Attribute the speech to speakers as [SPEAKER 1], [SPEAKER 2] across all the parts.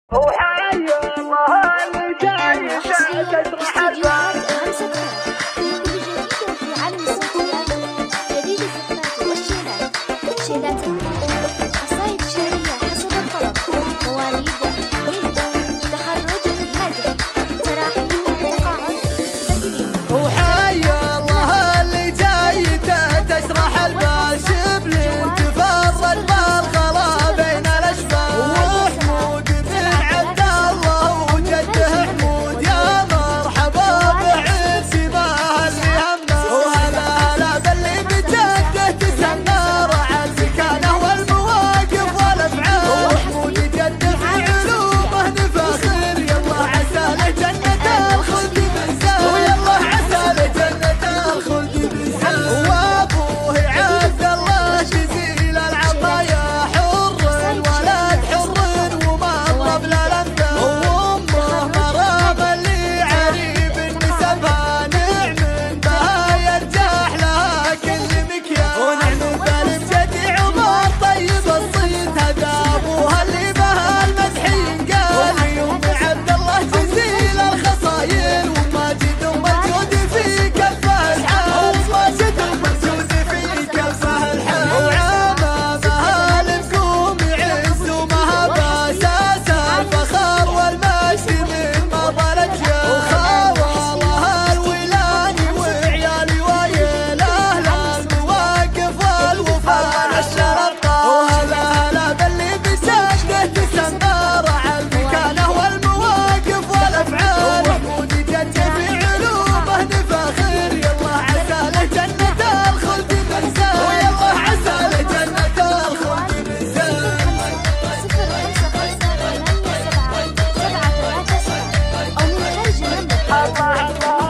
[SPEAKER 1] وحي الله اللي جاي تشرح البال.
[SPEAKER 2] كل جديد في عالم الصوتيات، جديد الزفات والشيلات، شيلات الحلقة، قصائد شعرية حسب الطلب، مواليد، ميلاد، تخرج، مدح، تراحيم، تقاعد، تكريم.
[SPEAKER 1] وحي الله اللي جاي تشرح البال، شبل تفرد بالخلا بين الاشبال. وحمود بن عبد الله وجده حمود، يا مرحبا بعز ما اللي همه. وهلا هلا باللي بجده تسمى رعى السكانه والمواقف والافعال. وحمود جده في علومه نفخر، يلا عسى له جنه الخلد بنزال. ويلا عسى له جنه الخلد بنزال. وابوه عبد الله جزيل العطايا، حر الولد حر ومضرب للامثال. وامه مرام اللي عريب نسبها، نعم بها يرجح لها كل مكيال. ونعم بالمجد عمر طيب الصيت، هدى ابوها اللي بها المدح ينقال. يوم عبد الله جزيل الخصايل، وماجد وموجود في كفه الحال. ماجد وموجود في كفه الحال. وعمامها لكم يعز ومها اساس الفخر والمجد من مضى الاجيال. وخوالها الولاني وعيالي ويل اهل المواقف والوفاء الشرطه. وهلا هلا باللي بسجده تسمى رعى المكانه والمواقف والافعال. وحمود جده في علومه نفخر، يلا عسى له جنه الخلد بنزال. ويلا عسى له جنه الخلد بنزال.
[SPEAKER 2] 054 877 737 أو من خارج المملكة.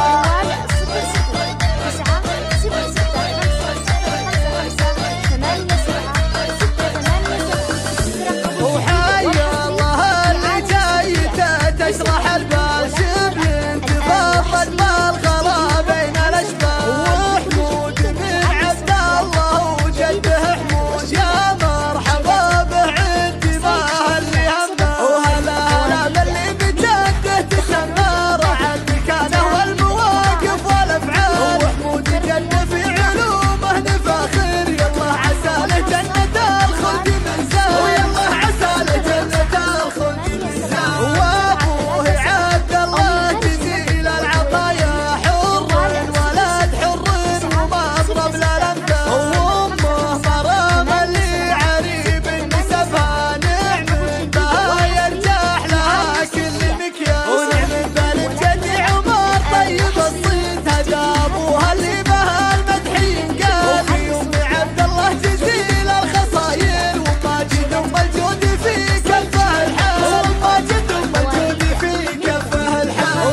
[SPEAKER 1] وحي الله اللي جاي تشرح البال، شبل تفرد بالخلا بين الاشبال. وحمود بن عبد الله وجده حمود، يا مرحبا بعد ما اللي همه. وهلا هلا باللي بجده تسمى رعى المكانه والمواقف والافعال. وحمود جده في علومه نفخر، يلا عسى له جنه الخلد بنزال. ويلا عسى له جنه الخلد بنزال. وابوه عبد الله جزيل العطايا، حر الولد حر ومضرب للامثال. وامه مرام اللي عريب نسبها، نعم بها يرجح لها كل مكيال. ونعم بالمجد عمر طيب الصيت، هدى ابوها اللي بها المدح ينقال. يوم عبد الله جزيل الخصايل، وماجد وموجود في كفه الحال. ماجد وموجود في كفه الحال.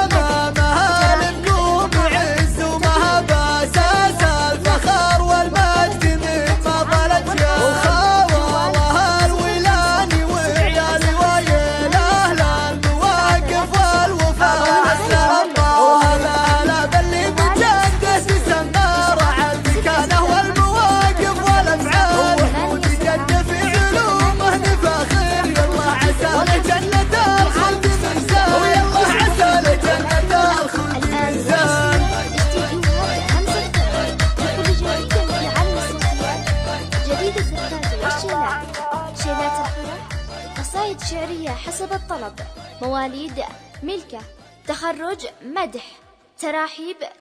[SPEAKER 1] وعمامها لكم عز ومها اساس الفخر والمجد من مضى الاجيال. وخوالها الولاني وعيالي ويل اهل المواقف والوفاء الشرطه. وهلا هلا باللي بجده تسمى رعى المكانه والمواقف والافعال. وحمود جده في علومه نفخر، يلا عسى له جنه الخلد بنزال. ويلا عسى له جنه الخلد بنزال.
[SPEAKER 2] استديوهات همسة كل جديد في عالم الصوتيات، جديد الزفات والشيلات، شيلات الحلق، قصائد شعرية حسب الطلب، مواليد، ملكة، تخرج، مدح، تراحيب،